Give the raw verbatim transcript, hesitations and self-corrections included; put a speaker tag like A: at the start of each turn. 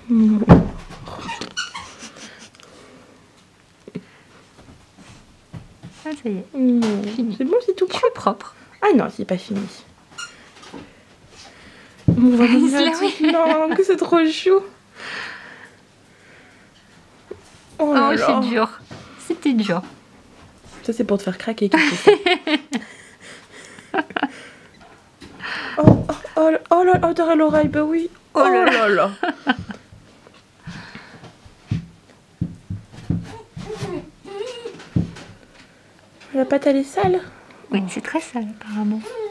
A: Mmh.
B: Ah, ça y est.
A: Mmh. C'est bon, c'est tout propre.
B: propre.
A: Ah non, c'est pas fini. On va
B: Il se
A: dire non, que c'est trop chou. Oh, là
B: Oh,
A: là.
B: c'est dur. C'était dur.
A: Ça, c'est pour te faire craquer. Ça. oh, oh, oh, oh là, oh, derrière l'oreille, bah oui. Oh, oh là là. là. La pâte, elle est sale.
B: Oui, c'est très sale, apparemment.